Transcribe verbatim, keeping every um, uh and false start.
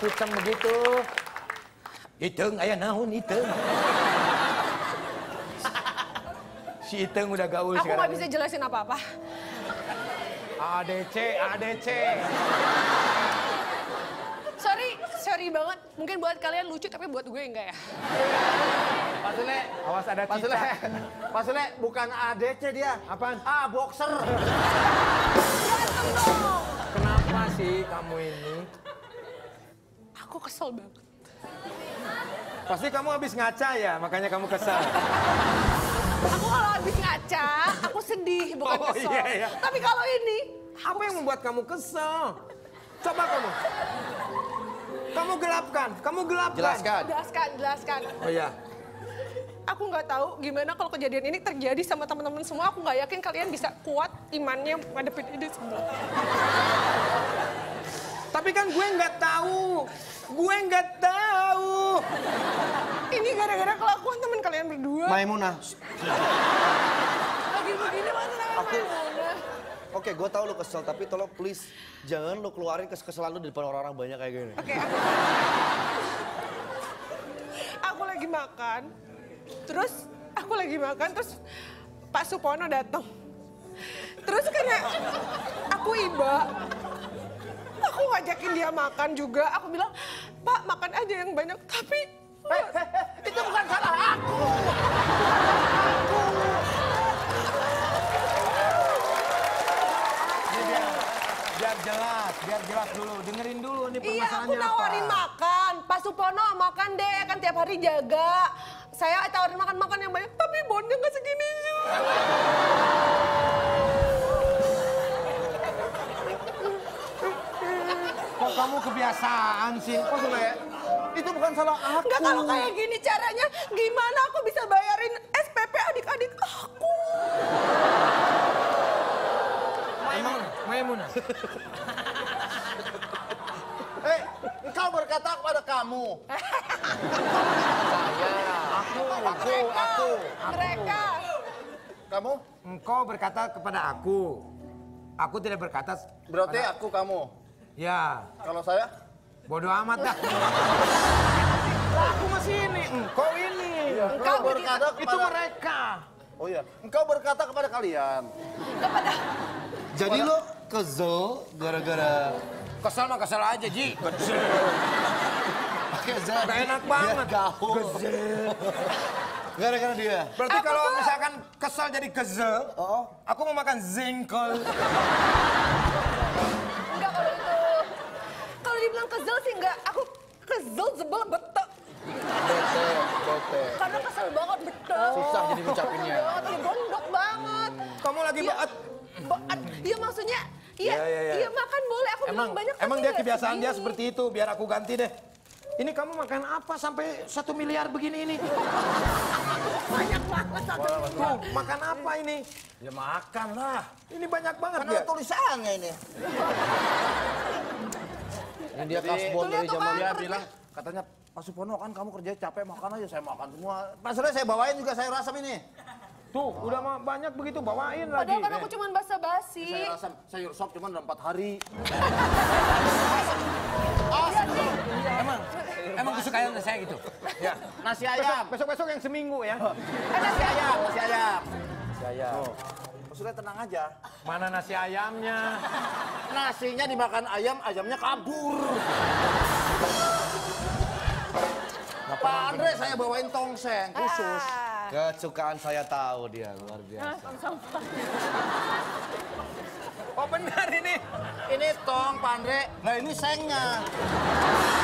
hitam begitu. Iteng, ayah naon Iteng. Si Iteng udah gaul Aku sekarang. nggak bisa jelasin apa-apa. A D C, A D C. Sorry, sorry banget. Mungkin buat kalian lucu, tapi buat gue enggak ya. Pak Sule, Awas ada Pak Sule, cicak. Pak Sule bukan A D C dia. Apaan? Ah, boxer. Berantem dong. Kenapa sih kamu ini? Aku kesel banget. Pasti kamu habis ngaca ya, makanya kamu kesal. Aku kalau habis ngaca, aku sedih, bukan Oh, kesel. iya, iya. Tapi kalau ini, Apa yang membuat kamu kesal? Coba kamu. Kamu gelapkan, kamu gelapkan. Jelaskan. jelaskan, jelaskan. Oh iya. Aku nggak tahu gimana kalau kejadian ini terjadi sama teman-teman semua. Aku nggak yakin kalian bisa kuat imannya ngadepin ini semua. Tapi kan gue nggak tahu. Gue nggak tahu. Ini gara-gara kelakuan teman kalian berdua. Maimunah. Lagi begini masa Aku- Maimunah. Oke, gue tahu lu kesel, tapi tolong please jangan lu keluarin keskesalan lu di depan orang-orang banyak kayak gini. Oke, aku... aku lagi makan. Terus aku lagi makan, terus Pak Supono datang. Terus karena aku iba, aku ngajakin dia makan juga. Aku bilang, Pak makan aja yang banyak. Tapi Hei, hei, hei, itu bukan salah aku. Biar jelas, biar jelas dulu. Dengerin dulu nih iya, aku permasalahannya apa. nawarin makan. Pak Supono makan deh, kan tiap hari jaga. Saya tawarin makan-makan yang banyak, tapi bondnya nggak segini juga. Kok kamu kebiasaan sih? Pak Sule, itu bukan salah aku. Enggak, kalau kayak gini caranya, gimana aku bisa bayarin S P P adik-adik aku? Maimunah, Maimunah. Eh, engkau berkata kepada kamu. Saya. Aku, aku, aku. Mereka. Kamu? Engkau berkata kepada aku. Aku tidak berkata. Berarti pada- aku kamu. Ya, Kalau saya? bodoh amat dah. Aku masih ini, engkau ini. Engkau berkata kepada... Itu mereka. Oh iya, engkau berkata kepada kalian. Kepada Jadi lo kesel gara-gara... Kesel mah kesel aja, Ji. Kesel. Gak enak banget. Gaul. Gara-gara dia. Berarti Aku kalau tuh- misalkan kesel jadi kezel, Oh. aku mau makan zengkol. enggak kalau itu. Kalau dibilang kesel sih enggak. Aku kesel sebel betul. Bete, bete. Karena kesel banget betul. Susah jadi ngucapinnya. Banget, ya gondok banget. Kamu lagi Iya, banget. Baat. Iya maksudnya, iya, Iya, iya, iya. iya makan boleh. Aku Emang, bilang banyak. emang tapi dia nggak kebiasaan dia segini. seperti itu. Biar aku ganti deh. Ini kamu makan apa sampai satu miliar begini ini? Banyak banget satu Tuh, makan apa ini? Ya makan lah. Ini banyak banget Kan dia. ada tulisannya ini. Ini dia kasbon Tuh, dari lihat tuh, zaman Bang, dia perutnya. bilang, katanya Pak Supono kan kamu kerja capek makan aja, saya makan semua. Pak Sule saya bawain juga sayur asam ini. Tuh, udah mah banyak begitu bawain lagi. Padahal kan aku cuma basa-basi. Sayur asam, sayur sop cuma dalam empat hari. Emang, emang kesukaan saya gitu. Ya, nasi ayam. Besok-besok yang seminggu ya. Eh, nasi ayam, nasi ayam. Nasi ayam. Pak Sule tenang aja. Mana nasi ayamnya? Nasinya dimakan ayam, ayamnya kabur. Pak Andre saya bawain tongseng khusus. Ah. Kesukaan saya tahu dia luar biasa. Oh benar ini. Ini tong Pak Andre. Nah ini sengnya.